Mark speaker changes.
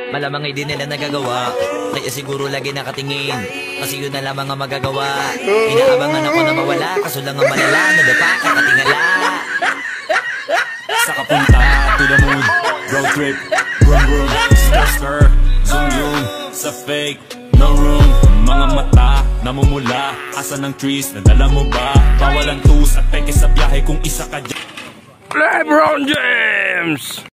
Speaker 1: Malamang hindi nila nagagawa, kaya siguro lagi nakatingin, kasi yun na lamang ang magagawa. Inaabangan ako na mawala, kaso lang ang malala, nadapa kakatingala.
Speaker 2: Sa kapunta to the moon, road trip, vroom vroom, skr, zoom zoom, sa fake, no room. Mga mata, namumula, asa ng trees, nadala mo ba? Bawal ang tus at peke sa biyahe kung isa ka dyan.
Speaker 3: LeBron James!